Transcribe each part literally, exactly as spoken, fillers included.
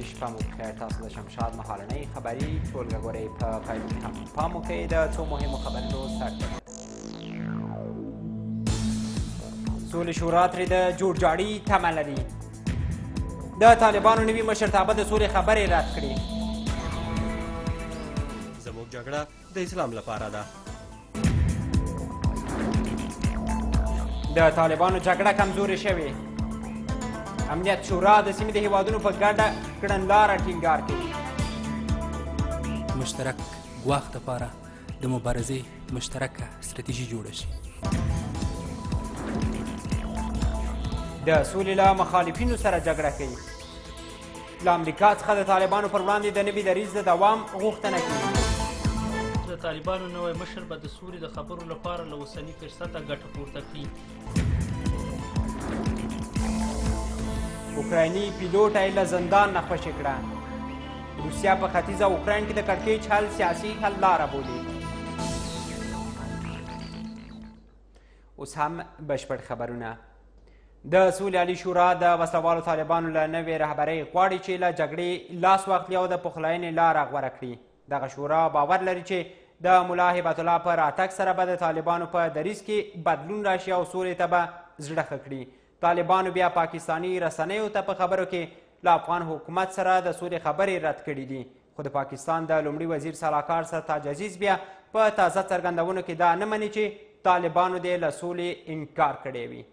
شپه مو بخیر. تاسو د شمشاد مهالنۍ خبري ټولګه ګورئ. په پیل کې هم پام وکړئ د څو مهمو خبرونو سرټکي. سولې شورا ترې د جوړجاړي تمه لري. د طالبانو نوي مشرتابه د سولې خبرې رد کړي. زموږ جګړه د اسلام لپاره ده. د طالبانو جګړه کمزورې شوې. امنیت شورا د سیمې د هیوادونو په ګډه کړنلاره ټینګار کوي. مشترک ګواښ دپاره د مبارزې مشترکه ستراتیژي جوړه شي. د سولې له مخالفینو سره جګړه کوي. له امریکا څخه د طالبانو پر وړاندې د نوي دریځ د دوام غوښتنه کوي. د طالبانو نوی مشر به د سولې د خبرو لپاره له اوسني فرصته ګټه پورته کړي. اوکرایني پیلوټه یې له زندان نه خوشې کړه. روسیه په ختیځه اوکراین کې د کړکېچ حل سیاسي حل لاره بولي. اوس هم بشپړ خبرونه. د سولې عالي شورا د وسلوالو طالبانو له نوې رهبرۍ غواړي چې له جګړې لاس واخلي او د پخلاینې لاره غوره کړي. دغه شورا باور لري چې د ملا هیبت الله په راتګ سره به د طالبانو په دریځ کې بدلون راشي او سولې ته به زړه ښه کړي. طالبانو بیا پاکستاني رسنیو ته په خبرو کې له افغان حکومت سره د سولې خبرې رد کړي دي. خو د پاکستان د لومړي وزیر سلاکار سرتاج عزیز بیا په تازه څرګندونو کې دا نه مني چې طالبانو دې له سولې انکار کړی وي.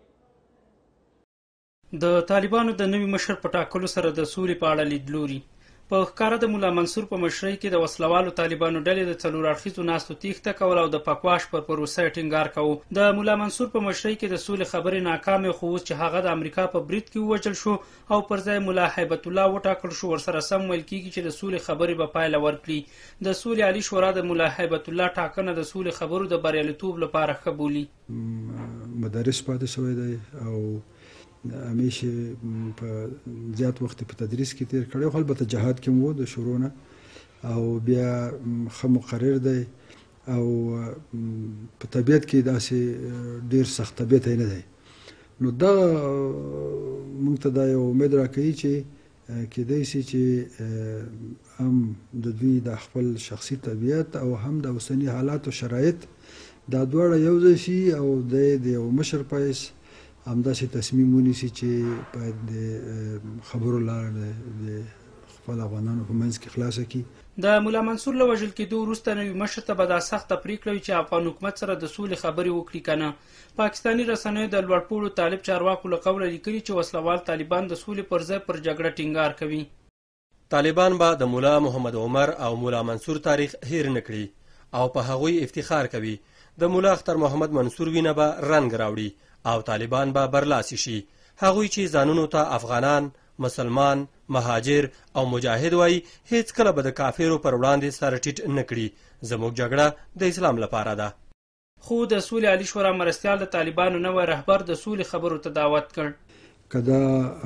د طالبانو د نوي مشر په ټاکلو سره د سولې په اړه لیدلوري. په ښکاره د ملا منصور په مشرۍ کې د وسلوالو طالبانو ډلې د څلور اړخیزو ناستو تیښته کول او د پکواش پر پروسه ټینګار کوو. د ملا منصور په مشرۍ کې د سولې خبرې ناکامې، خو اوس چې هغه د امریکا په برید کې ووژل شو او پر ځای ملا هیبت الله وټاکل شو، ورسره سم ویل کېږي چې د سولې خبرې به پایله ورکړي. د سولې عالي شورا د ملا هیبت الله ټاکنه د سولې خبرو د بریالیتوب لپاره ښه بولي. مدرس پاتې شوی دی او همیشه په زیات وخت په تدریس کې تیر کړی، خو البته جهاد کې مو د شروع نه او بیا ښه مقرر دی او په طبیعت کې داسې ډیر سخت طبیعت نه دی. نو دا موږ ته دا یو امید راکوي چې کېدای شي چې هم د دوی د خپل شخصي طبیعت او هم د اوسني حالات او شرایط دا دواړه یو ځای شي او د یو مشر پایس همداسې تصمیم ونیسي چې باید د خبرو لاره د خپل افغانانو په منځ کې خلاصه کړي. د ملا منصور له وژل کېدو وروسته نوي مشر ته به دا سخته پریکړه وي چې افغان حکومت سره د سولې خبرې وکړي که نه. پاکستاني رسنیو د لوړپوړو طالب چارواکو له قوله لیکلي چې وسلوال طالبان د سولې پر ځای پر جګړه ټینګار کوي. طالبان به د ملا محمد عمر او ملا منصور تاریخ هیر نه کړي او په هغوی افتخار کوي. د ملا اختر محمد منصور وینه به رنګ راوړي او طالبان به برلاسي شي. هغوی چې ځانونو ته افغانان، مسلمان، مهاجر او مجاهد وایي، هیڅ کله به د کافرو پر وړاندې سر ټیټ نه کړي. زموږ جګړه د اسلام لپاره ده. خو د سولې عالي شورا مرستیال د طالبانو نوی رهبر د سولې خبرو ته دعوت کړ. که دا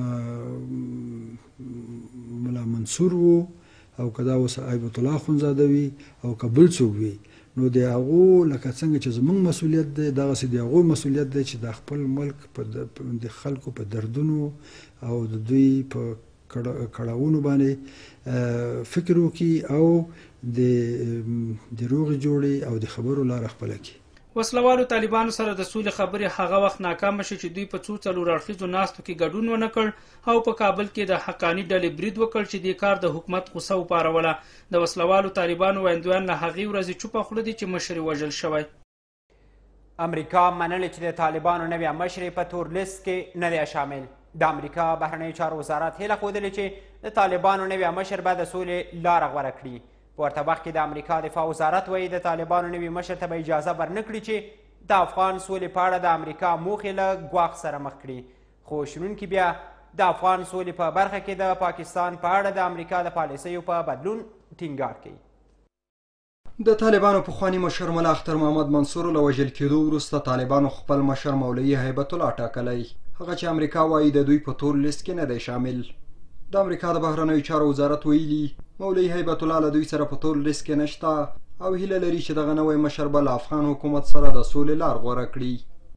ملا منصور وو او که دا اوس هیبت الله اخندزاده وي او که بل څوک وي، نو د هغو لکه څنګه چې زموږ مسؤلیت دی، دغسې د هغو مسؤلیت دی چې د خپل ملک د خلکو په دردونو او د دوی په کړاوونو باندې فکر وکړي او د روغې جوړې او د خبرو لاره خپله کړي. وسلوالو طالبانو سره د سولې خبرې هغه وخت ناکامه شي چې دوی په څو څلور اړخیزو ناستو کې ګډون ونه کړ او په کابل کې د حقاني ډلې برید وکړ چې دې کار د حکومت غوسه وپاروله. د وسلوالو طالبانو ویندویان له هغې ورځې چوپه خوله دي چې مشر یې وژل شوی. امریکا منلې چې د طالبانو نوی مشر په تور لیست کې نه دی شامل. د امریکا بهرنیو چارو وزارت هیله ښودلې چې د طالبانو نوی مشر به د سولې لاره غوره کړي. په ورته وخت کې د امریکا دفاع وزارت وایي د طالبانو نوي مشر ته به اجازه ورنه کړي چې د افغان سولې په اړه د امریکا موخې له ګواښ سره مخ کړي. خو شنونکي بیا د افغان سولې په برخه کې د پاکستان په اړه د امریکا د پالیسیو په بدلون ټینګار کوي. د طالبانو پخواني مشر ملا اختر محمد منصور له وژل کېدو وروسته طالبانو خپل مشر مولوي هیبت الله ټاکلی، هغه چې امریکا وایي د دوی په تور لیست کې نه دی شامل. د امریکا د بهرنیو چارو وزارت ویلي مولوي هیبت الله له دوی سره په تور لیست کې نشته او هیله لري چې دغه نوی مشر به له افغان حکومت سره د سولې لار غوره کړي.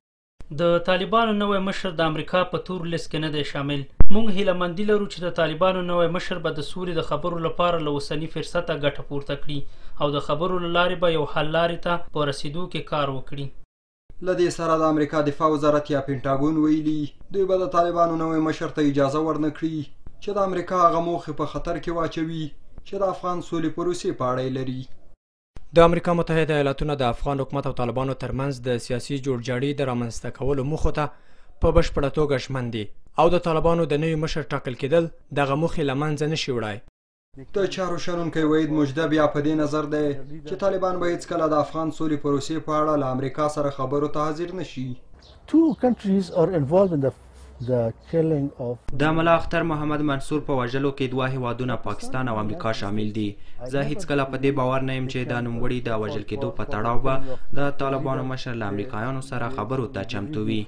د طالبانو نوی مشر د امریکا په تور لیست کې نه دی شامل. موږ هیله مندي لرو چې د طالبانو نوی مشر به د سولې د خبرو لپاره له اوسني فرصته ګټه پورته کړي او د خبرو له لارې به یو حل لارې ته په رسیدو کې کار وکړي. له دې سره د امریکا دفاع وزارت یا پینټاګون ویلي دوی به د طالبانو نوی مشر ته اجازه ورنه کړي چې د امریکا هغه موخې په خطر کې واچوي چې د افغان سولې پروسې په اړه لري. د امریکا متحده ایالاتونه د افغان حکومت او طالبانو ترمنځ د سیاسي جوړجاړي د رامنځته کولو موخو ته په بشپړه توګه ژمن دي او د طالبانو د نوي مشر ټاکل کېدل دغه موخې له منځه نشي وړی. د چارو شنونکی وحید مجده بیا په دې نظر دی چې طالبان به هیڅکله د افغان سولې پروسې په اړه له امریکا سره خبرو ته حاضر نشي. د ملا اختر محمد منصور په وژلو کې دوه هیوادونه پاکستان او امریکا شامل دي. زه هیڅکله په دې باور نه یم چې د نوموړي د وژل کېدو په تړاو به د طالبانو مشر له امریکایانو سره خبرو ته چمتو وي.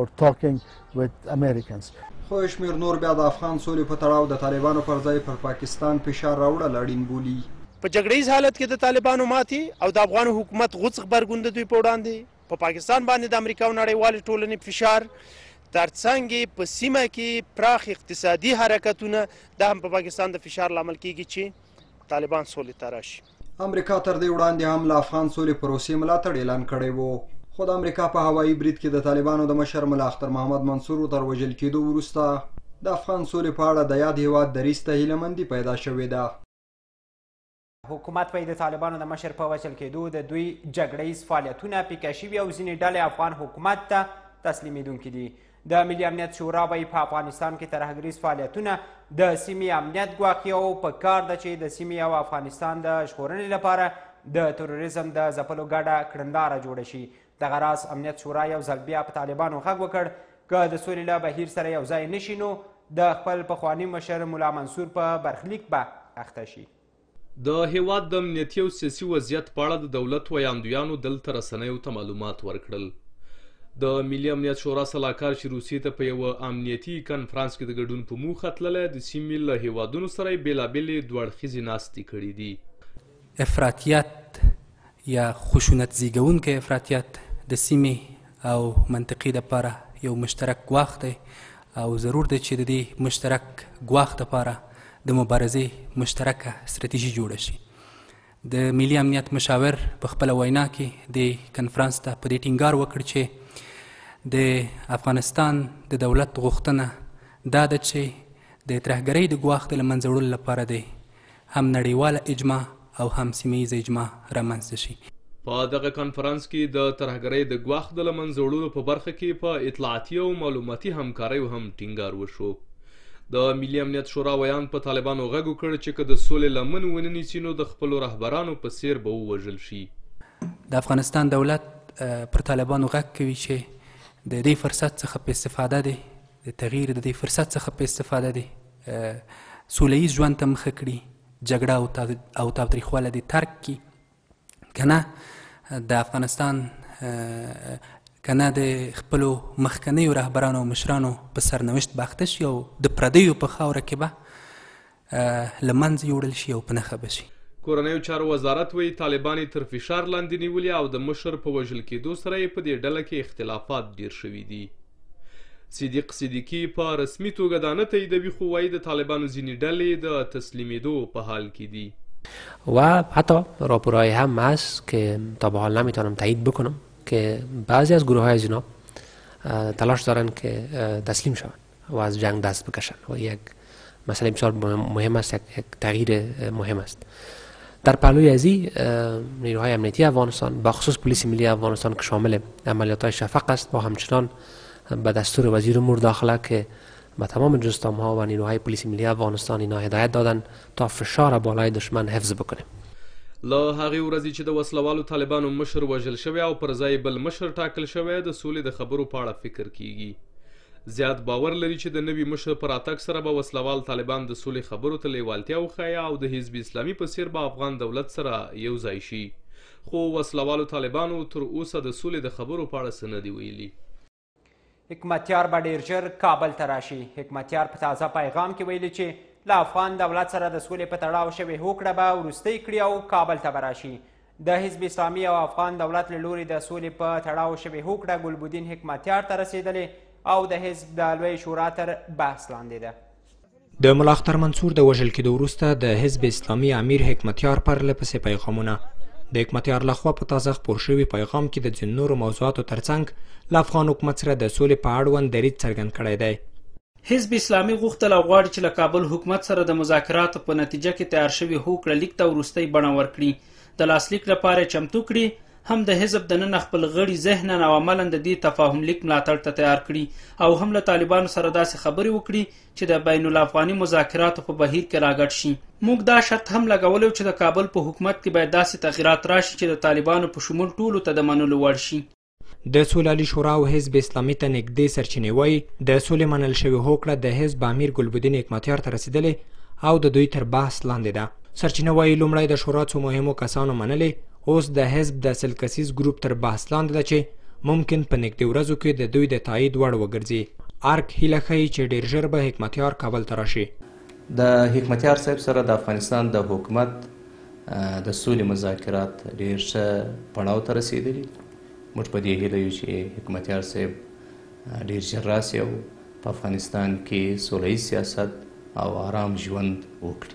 خو شمیر نور بیا د افغان سولې په تړاو د طالبانو پر ځای پر پاکستان فشار راوړل اړین بولي. په جګړیز حالت کې د طالبانو ماتي او د افغان حکومت غوڅ غبرګون د دوی په وړاندې په پاکستان باندې د امریکا او نړیوالې ټولنې فشار ترڅنګ په سیمه کې پراخ اقتصادي حرکتونه د هم په پاکستان د فشار لامل کیږي چې طالبان سولې ته راشي. امریکا تر دې وړاندې هم له افغان سولې پروسې ملاتړ اعلان کړی و خو د امریکا په هوایي برید کې د طالبانو د مشر ملا اختر محمد منصور تر وژل کېدو وروسته د افغان سولې په اړه د یاد هیواد دریځ ته هیلهمندي پیدا شوې ده. حکومت په د طالبانو د مشر په وژل کېدو د دوی جګړیز فعالیتونه پیکه شوي او ځینې ډلې افغان حکومت ته تسلیمېدونکي دي. د ملي امنیت شورا به په افغانستان کې ترهګریز فعالیتونه د سیمې امنیت ګواښي او په کار ده چې د سیمې او افغانستان د ژغورنې لپاره د تروریزم د ځپلو ګډه کړنلاره جوړه شي. دغه راز امنیت شورا یو ځل بیا په طالبانو غږ وکړ که د سولې له بهیر سره یو ځای نشي نو د خپل پخواني مشر ملا منصور په برخلیک به اخته شي. د هیواد د امنیتي او سیاسي وضعیت په اړه د دولت ویاندویانو دلته رسنیو ته معلومات ورکړل. د ملي امنیت شورا سلاکار چې روسیې ته په یوه امنیتي کنفرانس کې د ګډون په موخه تللی د سیمې له هیوادونو سره یې بېلابېلې دوه اړخیزې ناستې کړي دي. افراطیت یا خشونت زیږونکی افراطیت د سیمې او منطقې دپاره یو مشترک ګواښ دی او ضرور دی چې د دې مشترک ګواښ دپاره د مبارزې مشترکه ستراتیژي جوړه شي. د ملي امنیت مشاور په خپله وینا کې د کنفرانس ته په دې ټینګار وکړ چې د افغانستان د دولت غوښتنه دا ده چې د ترهګرۍ د ګواښ د له منځه وړلو لپاره دی هم نړیواله اجماع او هم سیمه ییزه اجماع رامنځته شي. په دغه کنفرانس کې د ترهګرۍ د ګواښ د له منځه وړلو په برخه کې په اطلاعاتي او معلوماتي همکاریو هم ټینګار وشو. د ملي امنیت شورا ویان په طالبانو غږ وکړ چې که د سولې لمن ونه نیسي نو د خپلو رهبرانو په څیر به ووژل شي. د افغانستان دولت پر طالبانو غږ کوي چې د دې فرصت څخه په استفاده دی د تغییر د دې فرصت څخه په استفاده دی سوله ییز ژوند ته مخه کړي جګړه او تاوتریخوالی دې ترک کړي که نه د افغانستان که نه د خپلو مخکنیو رهبرانو او مشرانو په سرنوشت باخته شي او د پردیو په خاوره کې به له منځه یوړل شي او په نښه به شي. کورنیو چارو وزارت وایي طالبان یې تر فشار لاندې نیولي او د مشر په وژل کېدو سره یې په دې ډله کې اختلافات ډیر شوي دي. صدیق صدیقي په رسمي توګه دا نه تاییدوي خو وایي د طالبانو ځینې ډلې د تسلیمېدو په حال کې دي. و حتی راپورهایی هم هست که تا به حال نمیتونم تایید بکنم که بعضی از گروه های جناب تلاش دارن که تسلیم شوند و از جنگ دست بکشن و یک مسئله بسیار مهم است، یک تغییر مهم است. در پهلوی ازی نیروهای امنیتی افغانستان بخصوص پلیس ملی افغانستان که شامل عملیات های شفق است و همچنان به دستور وزیر امور داخله که به تمام جستام ها و نیروهای پلیس ملی افغانستان اینا هدایت دادن تا فشار بالای دشمن حفظ بکنیم. له هغې ورځې چې د وسلوالو طالبانو مشر وژل شوی او پر ځای بل مشر ټاکل شوی د سولې د خبرو په اړه فکر کیږي. زیات باور لري چې د نوي مشر پر راتګ سره به وسلوال طالبان د سولې خبرو ته لیوالتیا وښیي او د حزب اسلامي په څیر به افغان دولت سره یو ځای شي. خو وسلوالو طالبانو تر اوسه د سولې د خبرو په اړه څه نه دي ویلي. حکمتیار به ډیر ژر کابل ته راشي. حکمتیار په تازه پیغام کې ویلي چې له افغان دولت سره د سولې په تړاو شوې هوکړه به وروستۍ کړي او کابل ته به راشي. د حزب اسلامي او افغان دولت له لوري د سولې په تړاو شوې هوکړه ګلبدین حکمتیار ته رسېدلې او د حزب د لوی شورا تر بحث لاندې ده. د ملا اختر منصور د وژل کېدو وروسته د حزب اسلامي امیر حکمتیار پرله پسې پیغامونه. د حکمتیار لخوا په تازه خپور شوي پیغام کې د ځینو نورو موضوعاتو ترڅنګ له افغان حکومت سره د سولې په اړوند دریځ څرګند کړی دی. حزب اسلامي غوښتل او غواړي چې له کابل حکومت سره د مذاکراتو په نتیجه کې تیار شوي هوکړه لیک ته وروستۍ بڼه ورکړي، د لاسلیک لپاره چمتو کړي. هم د حزب دننه خپل غړي ذهنا او عملا د دې تفاهم لیک ملاتړ ته تیار کړي او هم له طالبانو سره داسې خبرې وکړي چې د بین الافغاني مذاکراتو په بهیر کې راګډ شي. موږ دا شرط هم لګولی چې د کابل په حکومت کې باید داسې تغیرات راشي چې د طالبانو په شمول ټولو ته د منلو وړ شي. د سولالي شورا او حزب اسلامي ته نږدې سرچینې وایي د سولې منل شوې هوکړه د حزب امیر ګلبدین حکمتیار ته رسېدلې او د دوی تر بحث لاندې ده. سرچینه وایي لومړی د شورا څو مهمو کسانو منلې، اوس د حزب د سل کسیز ګروپ تر بحث لاندې ده چې ممکن په نږدې ورځو کې د دوی د تایید وړ وګرځي. ارک هیله ښیي چې ډیر ژر به حکمتیار کابل ته راشي. د حکمتیار صاحب سره د افغانستان د حکومت د سولې مذاکرات ډیر ښه پړاو ته رسېدلي. موږ په دې هیله یو چې حکمتیار صاحب ډیر ژر راسي او په افغانستان کې سوله ییز سیاست او آرام ژوند وکړي.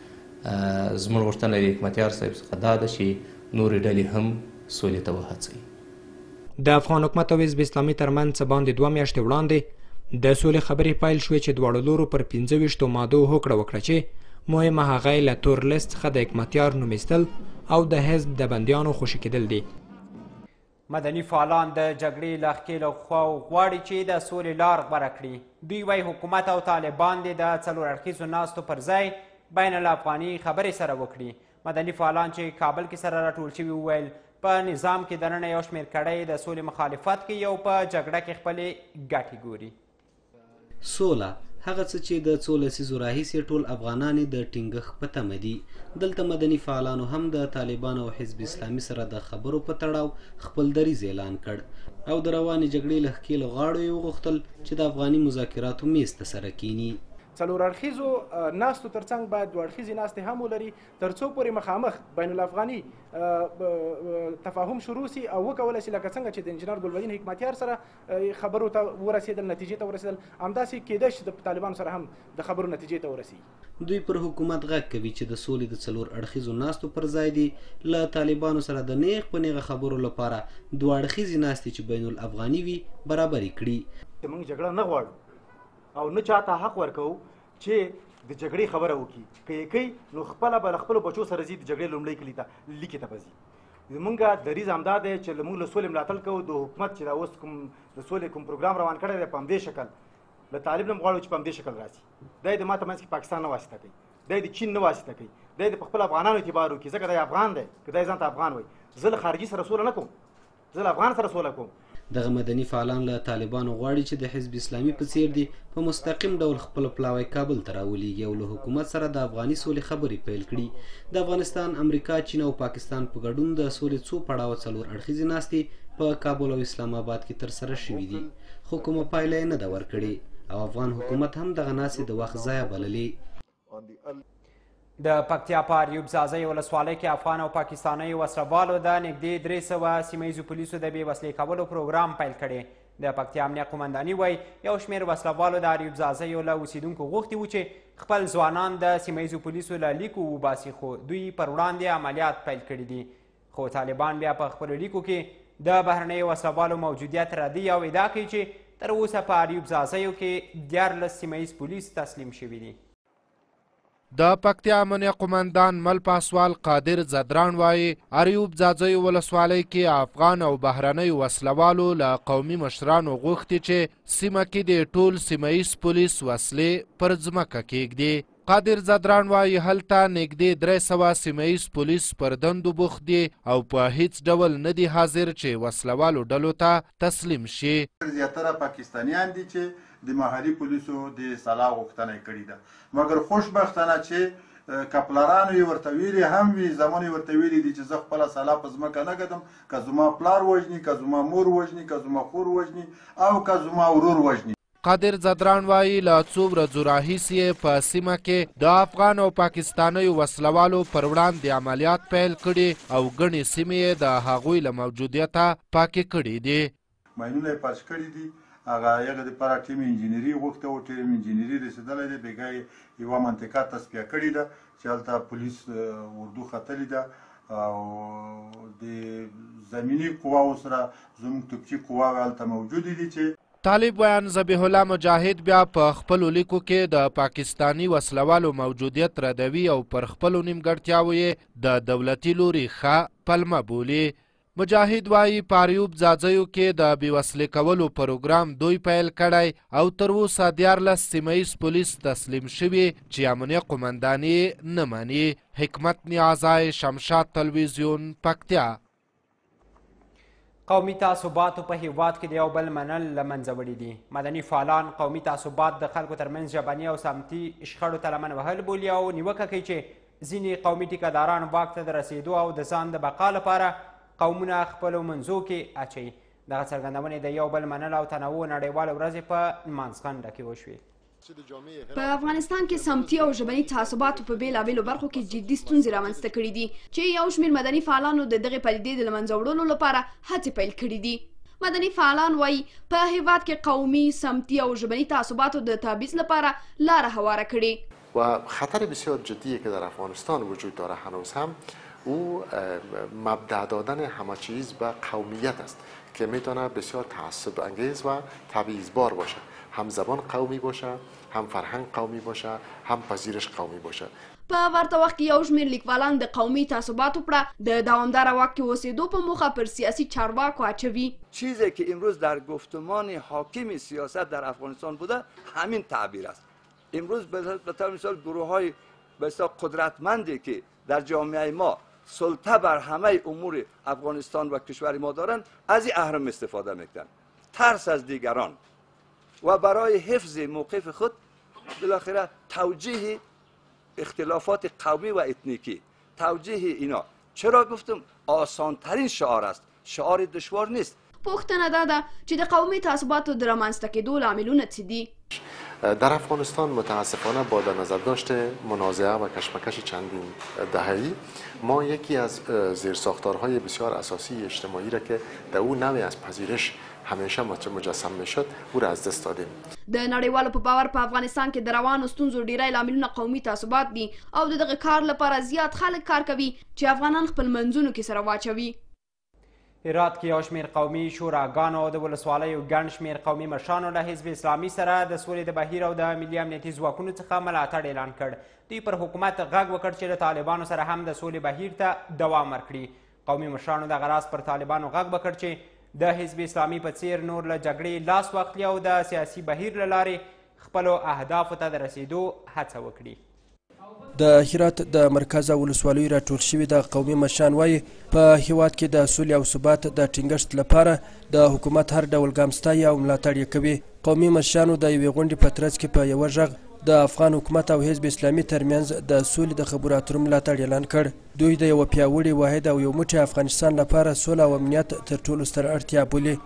زموږ غوښتنه د حکمتیار صاحب څخه دا ده چې نورې ډلې هم سولې ته وهڅوي. د افغان حکومت او حزب اسلامي ترمنځ څه باندې دوه میاشتې وړاندې د سولې خبرې پیل شوې چې دواړو لورو پر پنځه ویشتو مادو هوکړه وکړه چې مهمه هغه یې له تور لیست څخه د حکمتیار نوم ایستل او د حزب د بندیانو خوشي کېدل دي. مدني فعالان د جګړې له ښکېلو خواو غواړي چې د سولې لار غوره کړي. دوی وایي حکومت او طالبان دې د څلور اړخیزو ناستو پر ځای بین الافغاني خبرې سره وکړي. مدني فعالان چې کابل کې سره راټول شوي وویل په نظام کې دننه یو شمېر کړۍ د سولې مخالفت کوي او په جګړه کې خپلې ګټې ګوري. سوله هغه څه چې د څو لسیزو راهیسې ټول افغانان د ټینګښت په تمه دي. دلته مدني فعالانو هم د طالبانو او حزب اسلامي سره د خبرو په تړاو خپل دریځ اعلان کړ او د روانې جګړې له ښکېلو غاړو یې وغوښتل چې د افغاني مذاکراتو میز ته سره کینی. څلور اړخیزو ناستو ترڅنګ باید دوه اړخیزې ناستې هم ولري تر څو پورې مخامخ بین الافغاني تفاهم شروع سي او وکولی شي لکه څنګه چې د انجینر ګلبدین حکمتیار سره خبرو ته ورسېدل، نتیجې ته ورسېدل، همداسې کیدای شي د طالبانو سره هم د خبرو نتیجې ته ورسي. دوی پر حکومت غږ کوي چې د سولې د څلور اړخیزو ناستو پر ځای دي له طالبانو سره د نیغ په نیغه خبرو لپاره دوه اړخیزې ناستې چې بین الافغاني وي برابرې کړي. موږ جګړه نه غواړو او نه چاته حق ورکوو چې د جګړې خبره وکړي. که یې کوي نو خپله به له خپلو بچو سره ځي د جګړې لومړۍ کلي ته لیکې ته به ځي. زمونږ دریځ همدا دی چې موږ له سولې ملاتړ کوو. د حکومت چې دا اوس کوم د سولې کوم پروګرام روان کړی دی په همدې شکل له طالب نه غواړو چې په همدې شکل راسي. دا یې د ماته منځ کې پاکستان نه واسطه کوي، دا یې د چین نه واسطه کوي، دا یې د خپل افغانانو اعتبار وکړي ځکه دا یې افغان دی. که دا یې ځان ته افغان وایي، زه له خارجي سره سوله نه کوم، زه له افغان سره سوله کوم. دغه مدني فعالان له طالبانو غواړي چې د حزب اسلامي په څیر دي په مستقیم ډول خپل پلاوی کابل ته راولېږي او له حکومت سره د افغاني سولې خبرې پیل کړي. د افغانستان، امریکا، چین او پاکستان په ګډون د سولې څو پړاوه څلور اړخیزې ناستې په کابل او اسلام آباد کې ترسره شوي دي خو کومه پایله یې نه ده ورکړې او افغان حکومت هم دغه ناستې د وخت ضایع بللې. د پکتیا په اریوب ځاځی ولسوالۍ کې افغان او پاکستاني وسلوالو د نږدې درې سوه سیمه ییزو پولیسو د بې وسلې کولو پروګرام پیل کړی. د پکتیا امنیه قمنداني وایي یو شمېر وسلوالو د اریوب ځاځیو له اوسیدونکو غوښتي وو چې خپل ځوانان د سیمه ییزو پولیسو له لیکو وباسي خو دوی پر وړاندې عملیات پیل کړي دي. خو طالبان بیا په خپلو لیکو کې د بهرنیو وسلوالو موجودیت ردي او ادعا کوي چې تر اوسه په اریوب ځاځیو کې دیارلس سیمه ییز پولیس تسلیم شوي دي. د پکتیا امنیه قمندان مل پاسوال قادر زدران وایي اریوب ځاځیو ولسوالۍ کې افغان او بهرنیو وسلوالو له قومي مشرانو غوښتي چې سیمه کې د ټول سیمه ییز پولیس وسلې پر ځمکه کیږدي. قادر زدران وایي هلته نږدې درې سوه سیمه ییز پولیس پر دندو بوخت دي او په هیڅ ډول نه دي حاضر چې وسلوالو ډلو ته تسلیم شي. زیاتره پاکستانیان دي چې د محلي پولیسو د اصلاح غوښتنه یې کړې ده مګر خوشبختانه چې کپلرانو یې ورته ویلي هم وي زمونې یې ورته ویلي دي چې زه خپله سلا په ځمکه نه ږدم که زما پلار وژني که زما مور وژني که زما خور وژني او که زما ورور وژني. قادر زدران وایي له څو ورځو راهیسې یې په سیمه کې د افغان او پاکستانیو وسلوالو پر وړاندې عملیات پیل کړي او ګڼې سیمې یې د هغوی له موجودیته پاکې کړي دي. ماینونه یې پاش کړي دي. هغه هغه دپاره ټیم انجینري غوښته و، ټیم انجینري رسېدلی دی. بېګا یې یوه منطقه تصفیه کړې ده چې هلته پولیس اردو ختلې ده او د زمیني قواو سره زموږ توپچي قواوې هلته موجودې دي چې طالب ویان ذبیح الله مجاهد بیا په خپلو لیکو کې د پاکستاني وسلوالو موجودیت ردوي او پر خپلو نیمګړتیاوو یې د دولتي لوري ښه پلمه بولي. مجاهد وایي په اریوب ځاځیو کې د بېوسلې کولو پروګرام دوی پیل کړی او تر اوسه دیارلس سیمه ییز پولیس تسلیم شوي چې امنیه قمندان یې نه مني. حکمت نیازی، شمشاد تلویزیون، پکتیا. قومي تعصباتو په هیواد کې د یو بل منل له منځه وړي دي. مدني فعالان قومي تعصبات د خلکو ترمنځ ژبني او سمتي شخړو ته لمن وهل بولي او نیوکه کوي چې ځینې قومي ټیکهداران واک ته د رسېدو او د ځان د بقا لپاره قومونه خپلو منځو کې اچوي. دغه څرګندونې د یو بل منل او تنوع نړیواله ورځې په نمانځغنډه کې وشوې. په افغانستان کې سمتي او ژبني تعصباتو په بیلابیلو برخو کې جدي ستونزې رامنځته کړي دي چې یو شمېر مدني فعالانو د دغې پدیدې د له منځه وړلو لپاره هڅې پیل کړي دي. مدني فعالان وایي په هیواد کې قومي، سمتي او ژبني تعصباتو د تبعیض لپاره لاره هواره کړې و خطر بسیار جدی که در افغانستان وجود داره هنوز هم او مبدأ دادن همه چیز به قومیت است که میتونه بسیار تعصب انگیز و تبعیض‌بار باشه. هم زبان قومی باشه، هم فرهنگ قومی باشه، هم پذیرش قومی باشه. په ورته وخت کې یو شمېر لیکوالان د قومي تعصباتو پړه د دوامداره واک کې اوسېدو په موخه پر سیاسي چارواکو اچوي. چیزی که امروز در گفتمان حاکم سیاست در افغانستان بوده همین تعبیر است. امروز به طور مثال گروه های بسیار قدرتمندی که در جامعه ما سلطه بر همه امور افغانستان و کشور ما دارند از این اهرم استفاده میکنند. ترس از دیگران و برای حفظ موقف خود بالاخره توجیه اختلافات قومی و اتنیکی، توجیه اینا. چرا گفتم آسان ترین شعار است، شعار دشوار نیست. پوښتنه دا ده چې د قومي تعصباتو د رامنځته کېدو لاملونه څه دي؟ در افغانستان متاسفانه با در نظر داشته منازعه و کشمکش چندین دهه‌ای ما یکی از زیرساختارهای بسیار اساسی اجتماعی را که در او نوعی از پذیرش همیشه مجسم میشد او را از دست دادیم. د نړیوالو په باور په افغانستان کې د روانو ستونزو ډیری لاملونه قومي تعصبات دي او د دغه کار لپاره زیات خلک کار کوي چې افغانان خپل منځونو کې سره واچوي. هرات کې یو شمېر قومي شوراګانو د ولسوالیو ګڼ شمېر قومي مشرانو له حزب اسلامي سره د سولې د بهیر او د ملي امنیتي ځواکونو څخه ملاتړ اعلان کړ. دوی پر حکومت غږ وکړ چې له طالبانو سره هم د سولې بهیر ته دوام ورکړي. قومي مشرانو دغه راز پر طالبانو غږ وکړ چې د حزب اسلامي په څیر نور له جګړې لاس واخلي او د سیاسي بهیر له لارې خپلو اهدافو ته د رسیدو هڅه وکړي. د هرات د مرکز او ولسوالیو راټول شوي د قومي مشران وایي په هیواد کې د سولې او ثبات د ټینګښت لپاره د حکومت هر ډول ګام ستایي او ملاتړ یې کوي. قومي مشرانو د یوې غونډې په ترڅ کې په یوه غږ د افغان حکومت او حزب اسلامي ترمنځ د سولې د خبرو اترو ملاتړ اعلان کړ. دوی د یوه پیاوړي واحد او یو موټی افغانستان لپاره سوله او امنیت تر ټولو ستره اړتیا بولي.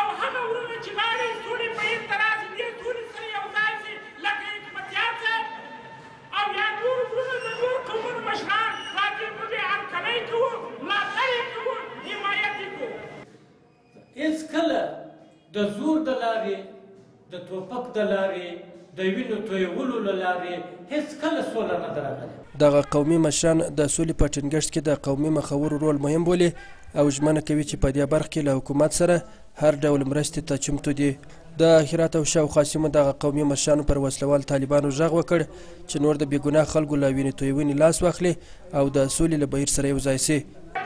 هېڅکله د زور د لارې د توپک د لارې د وینو تویولو له لارې هېڅکله سوله نه ده راغلې. دغه قومي مشران د سولې په ټینګښت کې د قومي مخورو رول مهم بولي او ژمنه کوي چې په دې برخه کې له حکومت سره هر ډول مرستې ته چمتو دي. د هرات او شاوخوا سیمو دغه قومي مشرانو پر وسلوال طالبانو غږ وکړ چې نور د بېګناه خلکو له وینې تویونې لاس واخلي او د سولې له بهیر سره یو ځای سي.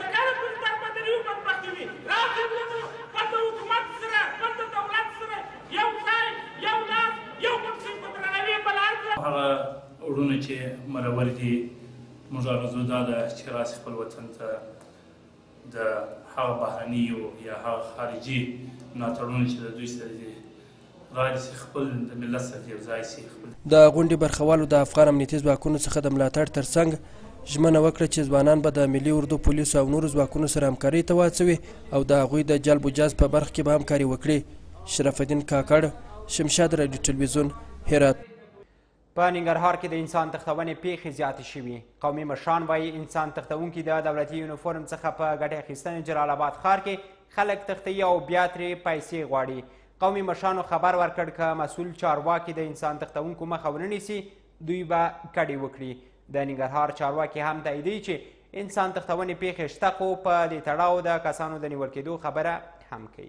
هغه وروڼه چې مرور دي موږ آرزو دا ده چې راسي خپل وطن ته د هغه بهرنیو یا هغه خارجي ملاتړونو چې د دوی سره دي راسي خپل د ملت سره یو ځای سي. د غونډې برخوالو د افغان امنیتي ځواکونو څخه د ملاتړ ترڅنګ ژمنه وکړه چې ځوانان به د ملي اردو پولیسو او نورو ځواکونو سره همکارۍ ته واچوي او د هغوی د جلب و جذب په برخه کې به همکاري وکړي. شرف الدین کاکړ، شمشاد رادیو تلویزیون هرات. په ننګرهار کې د انسان تښتونې پیښې زیاتې شوي. قومي مشران وایي انسان تښتونکي د دولتي یونیفورم څخه په ګټې اخیستنې جلال آباد ښار کې خلک تښتوي او بیا ترې پیسې غواړي. قومي مشرانو خبر ورکړ که مسؤل چارواکي د انسان تښتونکو مخه ونه نیسي دوی به کډې وکړي. د ننګرهار چارواکي هم تاییدوي چې انسان تښتونې پیښې شته خو په دې تړاو د کسانو د نیول کېدو خبره هم کوي.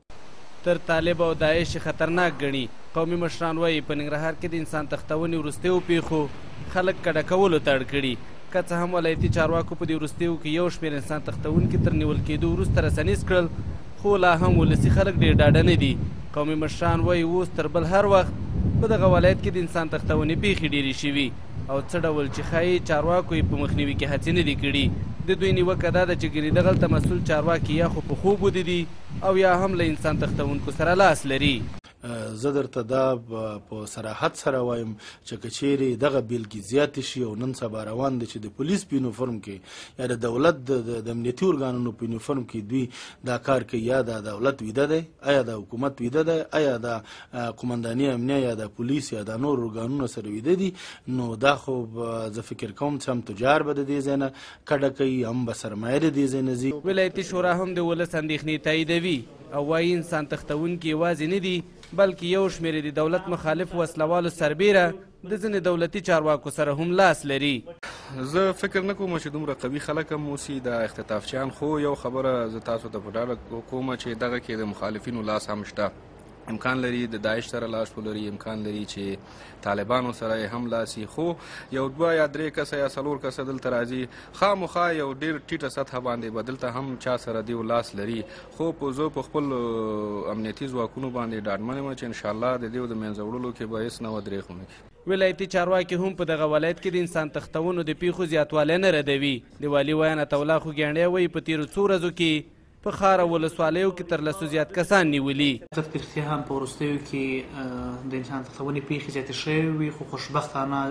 تر طالب او داعش خطرناک ګڼي. قومي مشران وایي په ننګرهار کې د انسان تښتونې وروستیو پیښو خلک کډه کولو ته اړ کړي. که څه هم ولایتي چارواکو په دې وروستیو کې یو شمېر انسان تښتونکي تر نیول کېدو وروسته رسنیز کړل خو لا هم ولسي خلک ډېر ډاډه نه دي. قومي مشران وایي اوس تر بل هر وخت په دغه ولایت کې د انسان تښتونې پیښې ډېرې شوي او څه ډول چې ښایي چارواکو یې په مخنیوي کې هڅې نه دي کړي. د دوی نیوکه دا ده چې ګنې دغلته مسؤل چارواکي یا خو په خوب وده دي او یا هم له انسان تښتونکو سره لاس لري. زه درته دا په صراحت سره وایم چې که چیرې دغه بیلګې زیاتې شي او نن سبا روان دی چې د پولیس په یونیفورم کې یا د دولت د امنیتي ارګانونو په یونیفورم کې دوی دا کار کوي یا د دولت ویده دی آیا د حکومت ویده دی آیا د قمنداني امنیه یا د پولیس یا د نور ارګانونو سره ویده دي نو دا خو زه فکر کوم چې هم تجار به د دې ځای نه کډه کوي هم به سرمایه د دې ځای نه ځي. ولایتي شورا هم د ولس اندېښنې تاییدوي او وایي انسان تښتونکي یوازې نه دي بلکې یو شمېر د دولت مخالف وسلوالو سربیره د ځینې دولتي چارواکو سره هم لاس لري. زه فکر نه کوم چې دومره قوي خلک هم اوسي د اختطافچیان خو یو خبره زه تاسو ته په ډاډه کوم چې دغه کې د مخالفینو لاس هم شته. امکان لري د داعش سره لاس ولري امکان لري چې طالبانو سره هم لاسي خو یو دوه یا درې کسه یا څلور کسه دلته راځي خامخا یو ډېر ټیټه سطحه باندې به دلته هم چا سره دیو لاس لري خو په زه په خپل امنیتي ځواکونو باندې ډاډمن یم چې انشاءالله د دیو د منځه وړلو کې به هېڅ نه ودرېږ ونه کړي. ولایتي چارواکي هم په دغه ولایت کې د انسان تښتونو د پیښو زیاتوالی نه ردوي. د والي ویان عطاالله خوږیاڼی وایي په تېرو څو ورځو کې په ښار او ولسوالیو کې تر لسو زیات کسان نیولي. صدق رښتیا هم په وروستیو کې د انسان تښتونې پیښې زیاتې شوې وي خو خوشبختانه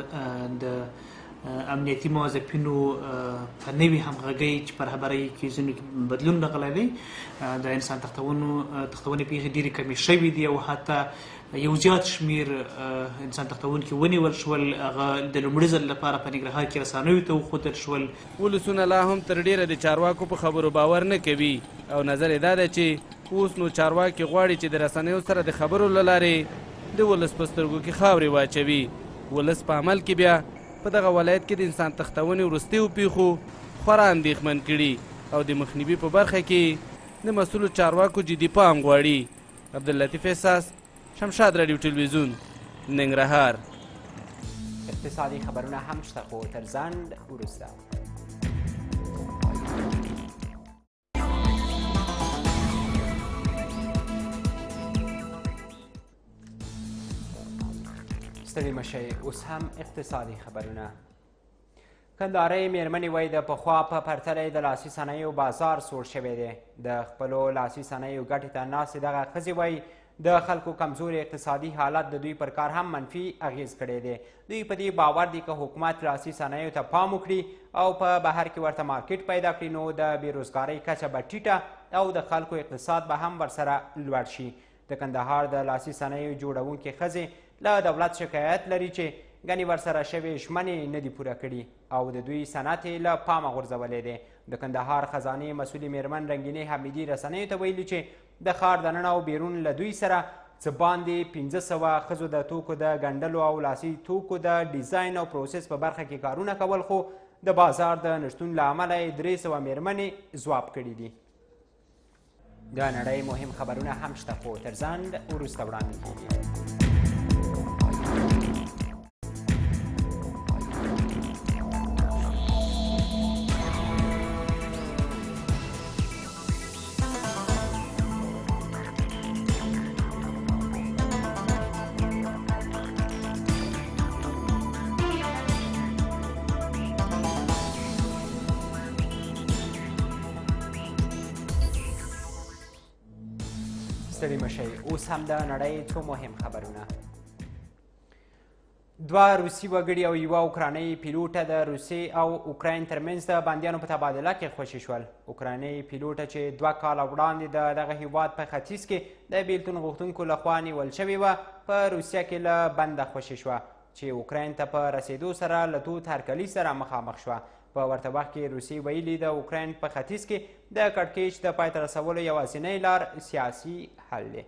د امنیتي موظفینو په نوي همغږۍ چې په رهبرۍ کې ځینو کې بدلون راغلی دی د انسان تښتونې پیښې ډېرې کمې شوي دي او حتی یو زیات شمیر انسان تښتونکي ونیول شول هغه د لومړي ځل لپاره په ننګرهار کې رسنیو ته وښودل شول. ولسونه لا هم تر ډېره د چارواکو په خبرو باور نه کوي او نظر یې دا ده چې اوس نو چارواکي غواړي چې د رسنیو سره د خبرو له لارې د ولس په سترګو کې خاورې واچوي. ولس په عمل کې بیا په دغه ولایت کې د انسان تښتونې وروستیو پیښو خورا اندېښمن کړي او د مخنیوي په برخه کې د مسؤلو چارواکو جدي پام غواړي. عبداللطیف احساس شمشاد رادیو تلویزیون ننګرهار. اقتصادي خبرونه هم شته خو تر ځنډ وروسته. ستړي مشئ اوس هم اقتصادي خبرونه. کندهارۍ میرمنې وایي د پخوا په پرتله د لاسي صنایعو بازار سوړ شوی دی. د خپلو لاسي صنایعو ګټې ته ناستې دغه ښځې وایي د خلکو کمزوري اقتصادي حالت د دوی پر کار هم منفي اغیز کړی دی. دوی په دې باور دي که حکومت لاسي صنایعو ته پام وکړي او په بهر کې ورته مارکیټ پیدا کړي نو د بېروزګارۍ کچه به ټیټه او د خلکو اقتصاد به هم ورسره لوړ شي. د کندهار د لاسي صنایعو جوړونکې ښځې له دولت شکایت لري چې ګنې ورسره شوې ژمنې نه دي پوره کړي او د دوی صنعت یې له پامه غورځولی دی. د کندهار خزانې مسؤلې میرمن رنګینې حمیدي رسنیو ته ویلي چې د ښار دننه او بیرون له دوی سره څه باندې پنځه سوه ښځو د توکو د ګنډلو او لاسي توکو د ډیزاین او پروسس په برخه کې کارونه کول خو د بازار د نشتون له امله یې درې سوه میرمنې ځواب کړي دي. د نړۍ مهم خبرونه هم شته خو تر ځنډ وروسته وړاندې کیږي. ستړي مشئ اوس هم د نړۍ څو مهم خبرونه. دوه روسي وګړي او یوه اوکرانۍ پیلوټه د روسیې او اوکراین ترمنځ د بندیانو په تبادله کې خوشي شول. اوکرانۍ پیلوټه چې دوه کاله وړاندې د دغه هیواد په ختیځ کې د بیلتون غوښتونکو لخوا نیول شوې وه په روسیه کې له بنده خوشي شوه چې اوکراین ته په رسېدو سره له تود هرکلي سره مخامخ شوه. په ورته وخت کې روسیې ویلي د اوکراین په ختیځ کې د کړکېچ د پای ته رسولو یوازینۍ لار سیاسي حل دی.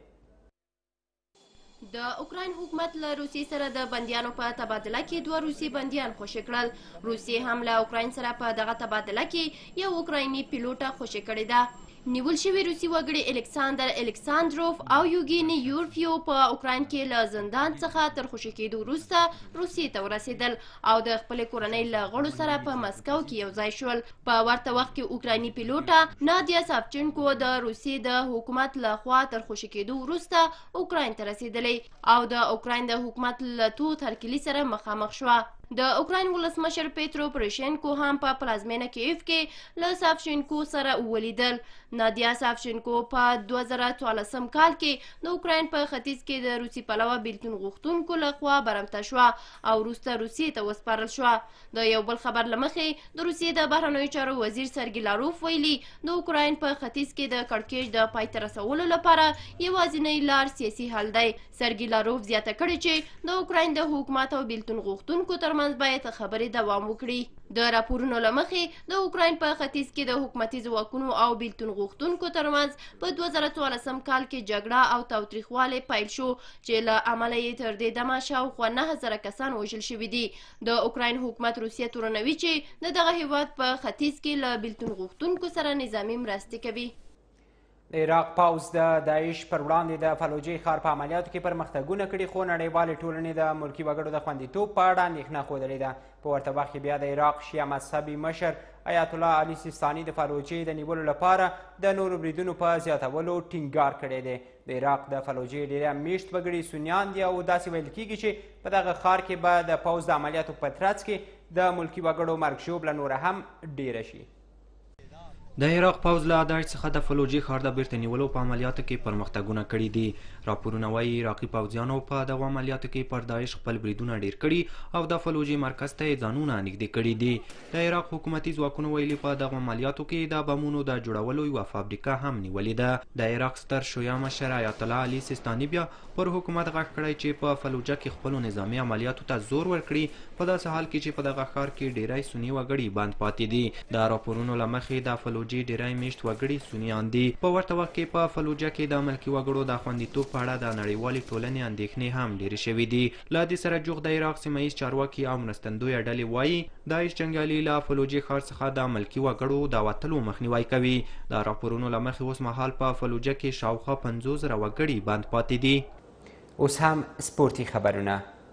د اوکراین حکومت له روسیې سره د بندیانو په تبادله کې دوه روسي بندیان خوشي کړل. روسیې هم له اوکراین سره په دغه تبادله کې یو اوکرایني پیلوټه خوشي کړې ده. نیول شوي روسي وګړي الکساندر الکساندروف او یوګیني یورفیو په اوکراین کې له زندان څخه تر خوشي کېدو وروسته روسیې ته ورسېدل او د خپلې کورنۍ له غړو سره په مسکو کې یو ځای شول. په ورته وخت کې اوکرایني پیلوټه نادیا سافچنکو د روسیې د حکومت له خوا تر خوشي کېدو وروسته اوکراین ته رسېدلې او د اوکراین د حکومت له تود هرکلي سره مخامخ شوه. د اوکراین ولسمشر پیترو پروشینکو هم په پلازمینه کیف کې له سافچنکو سره ولیدل. نادیا سافچنکو په دوه زره څوارلسم کال کې د اوکراین په ختیځ کې د روسي پلوه بیلتون غوښتونکو لخوا برمته شوه او وروسته روسیې ته وسپارل شوه. د یو بل خبر له مخې د روسیې د بهرنیو چارو وزیر سرګي لاروف ویلي د اوکراین په ختیځ کې د کړکېچ د پای ته رسولو لپاره یوازینۍ لار سیاسي حل دی. سرګي لاروف زیاته کړې چې د اوکراین د حکومت او بیلتون غوښتونکو تر منځ باید خبرې دوام وکړي. د راپورونو له مخې د اوکراین په ختیځ کې د حکومتي ځواکونو او بیلتون غوښتونکو ترمنځ په دوه زره څوارلسم کال کې جګړه او تاوتریخوالی پیل شو چې له امله یې تر دې دمه شاوخوا نهه زره کسان وژل شوي دي. د اوکراین حکومت روسیه تورنوي چې د دغه هیواد په ختیځ کې له بیلتون غوښتونکو سره نظامي مرستې کوي. د عراق پوځ د داعش پر وړاندې د فلوجي ښار په عملیاتو کې پرمختګونه کړي خو نړیوالې ټولنې د ملکي وګړو د خوندیتوب په اړه اندېښنه ښودلې ده. په ورته وخت کې بیا د عراق شیعه مذهبي مشر آیت الله علي سیستاني د فلوجي د نیولو لپاره د نورو بریدونو په زیاتولو ټینګار کړی دی. د عراق د فلوجي ډېری میشت وګړي سنیان دي او داسې ویل کېږي چې په دغه ښار کې به د پوځ د عملیاتو په ترڅ کې د ملکي وګړو مرګ ژوبله نوره هم ډېره شي. د عراق پوځ له داعش څخه د فلوجي ښار د بیرته نیولو په عملیاتو کې پرمختګونه کړي دي. راپورونه وایي عراقي پوځیانو په دغو عملیاتو کې پر داعش خپل بریدونه ډیر کړي او د فلوجي مرکز ته یې ځانونه نږدې کړي دي. د عراق حکومتي ځواکونو ویلي په دغو عملیاتو کې د بمونو د جوړولو یوه فابریکه هم نیولې ده. د عراق ستر شیعه مشر آیت الله علي سیستاني بیا پر حکومت غږ کړی چې په فلوجه کې خپلو نظامي عملیاتو ته زور ورکړي په داسې حال کې چې په دغه ښار کې ډیری سني وګړي بند پاتې دي. د راپورونو له مخې د فلوجي ډیری میشت وګړي سنیان دي. په ورته وخت کې په فلوجه کې د ملکي وګړو د خوندیتوب په اړه د نړیوالې ټولنې اندېښنې هم ډېرې شوې دي. له دې سره جوخت د عراق سیمه ییز چارواکي او مرستندویه ډلې وایي داعش جنګیالي له فلوجي ښار څخه د ملکي وګړو د وتلو مخنیوی کوي. د راپورونو له مخې اوس مهال په فلوجه کې شاوخوا پنځوس زره وګړي بند پاتې دي. اوس هم سپورتي خبرونه.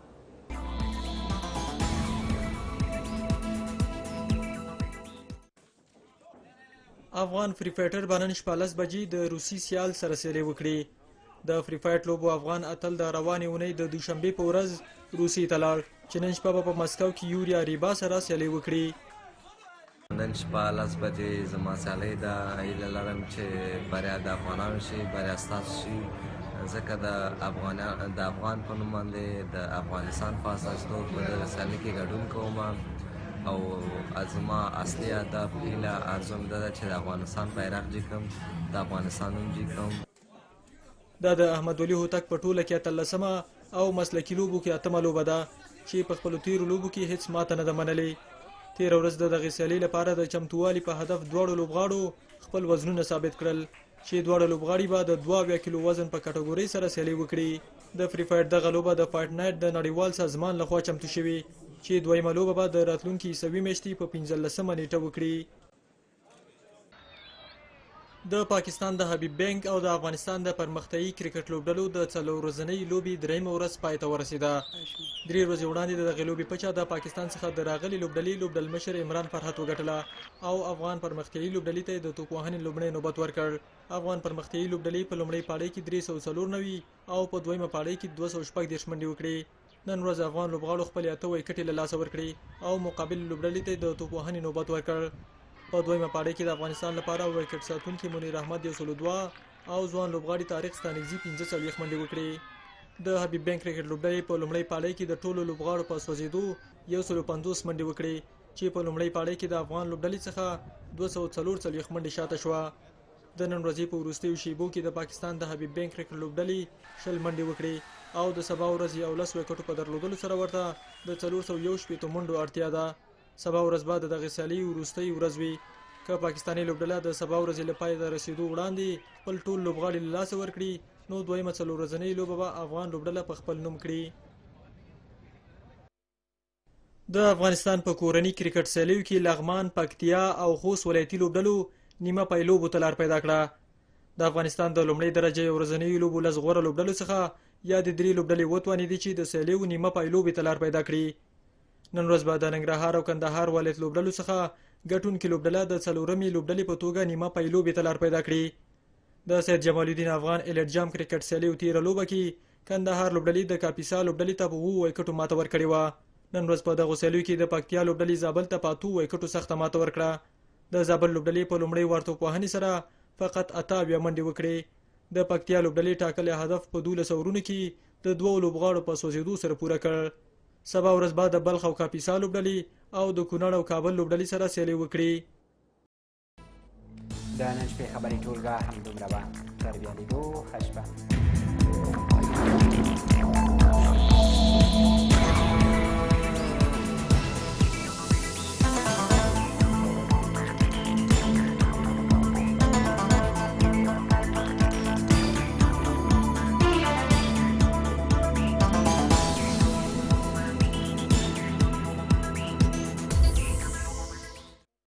افغان فری فایټر به نن شپاړس بجې د روسي سیال سره سیالي وکړي. د فری فایټ لوبو افغان اتل د روانې اونۍ د دوشنبې په ورځ روسي ته لاړ چې نن شپه به په مسکو کې یوریا ریبا سره سیالي وکړي. نن شپاړس بجې زما سیالي ده. هیله لرم چې بریا د افغانانو شي، بریا ستاسو شي، ځکه د افغان د افغان په نوم باندې د افغانستان په استازیتوب په دغه سیالي کې ګډون کوم او زما اصلي هدف هیله ارزو مې دا ده چې د افغانستان بیرغ جګ کړم، د افغانستان نوم جګ کړم. دا د احمد ولي هوتک په ټوله کې اتلسمه او مسلکي لوبو کې اتمه لوبه ده چې په خپلو تیرو لوبو کې هیڅ ماته نه ده منلې. تېره ورځ د دغې سیالۍ لپاره د چمتووالي په هدف دواړو لوبغاړو خپل وزنونه ثابت کړل چې دواړه لوبغاړي به د دوه اویا کیلو وزن په کټګورۍ سره سیالي وکړي. د فری فایټ دغه لوبه د فایټ نایټ د نړیوال سازمان لخوا چمتو شوې چې دویمه لوبه به د راتلونکي عیسوي میاشتې په پنځلسمه نیټه وکړي. د پاکستان د حبیب بینک او د افغانستان د پرمختیایي کرکټ لوبډلو د څلور ورځنۍ لوبې دریمه ورځ پای ته ورسېده. درې ورځې وړاندې د دغې لوبې پچه د پاکستان څخه د راغلي لوبډلې لوبډل مشر عمران فرحت وګټله او افغان پرمختیایي لوبډلې ته د توپ وهنې لومړی نوبت ورکړ. افغان پرمختیایي لوبډلې په لومړۍ پاړۍ کې درې سوه څلور نوي او په دویمه پاړۍ کې دوه سوه شپږ دېرش منډې وکړې. نن ورځ افغان لوبغاړو خپلې اته ویکټې له لاسه ورکړې او مقابل لوبډلې ته د توپ وهنې نوبت ورکړ. په دویمه پاړۍ کې د افغانستان لپاره ویکټ ساتونکي منیر احمد یو سلو دوه او ځوان لوبغاړي طارق ستانکزي پنځه څلوېښت منډې وکړې. د حبیب بینک کرکټ لوبډلې په لومړۍ پاړۍ کې د ټولو لوبغاړو په سوځېدو یو سلو پنځوس منډې وکړې چې په لومړۍ پاړۍ کې د افغان لوبډلې څخه دوه سوه څلور څلوېښت منډې شاته شوه. د نن ورځې په وروستیو شیبو کې د پاکستان د حبیب بینک کرکټ لوبډلې شل منډې وکړې او د سبا ورځې یو لس وکټو په درلودلو سره ورته د څلور سوه یو شپېتو منډو اړتیا ده. سبا ورځ به د دغې سیالۍ وروستۍ ورځ وي. که پاکستاني لوبډله د سبا ورځې له پای ته رسېدو وړاندې خپل ټول لوبغاړي له لاسه ورکړي نو دویمه څلور ورځنۍ لوبه به افغان لوبډله په خپل نوم کړي. د افغانستان په کورني کرکټ سیالیو کې لغمان، پکتیا او خوست ولایتي لوبډلو نیمه پای لوبو ته لار پیدا کړه. د افغانستان د لومړۍ درجې ورځنیو لوبو لس غوره لوبډلو څخه یا د درې لوبډلې وتوانېدې چې د سیالیو نیمه پای لوبې ته لار پیدا کړي. نن ورځ به د ننګرهار او کندهار ولایت لوبډلو څخه ګټونکې لوبډله د څلورمې لوبډلې په توګه نیمه پای لوبې ته لار پیدا کړي. د سید جمال الدین افغان ایلیټ جام کرکټ سیالیو تیره لوبه کې کندهار لوبډلې د کاپیسا لوبډلې ته په اوو ویکټو ماته ورکړې وه. نن ورځ په دغو سیالیو کې د پکتیا لوبډلې زابل ته په اتو ویکټو سخته ماته ورکړه. د زابل لوبډلې په لومړۍ وارتوپوهنې سره فقط اته اویا منډې وکړې. د پکتیا لوبډلې ټاکلی هدف په دولس اورونو کې د دوو لوبغاړو په سوځېدو سره پوره کړ. سبا ورځ به د بلخ او کاپیسا لوبډلې او د کونړ او کابل لوبډلې سره سیالي وکړي. د نن شپې خبري ټولګه همدومره وه. تر بیا لیدو ښه شپه.